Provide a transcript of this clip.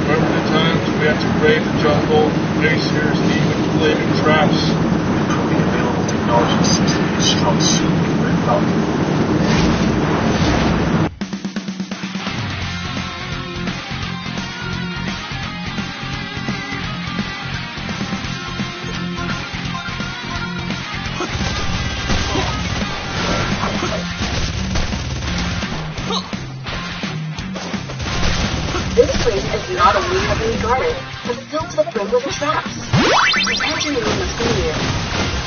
Remember the times we had to brave the jungle, glaciers, and even flaming traps? Improving available technologies seems to be a strong suit of Red Falcon. This place is not only heavily guarded, but filled to the brim with traps. The engineering is clear.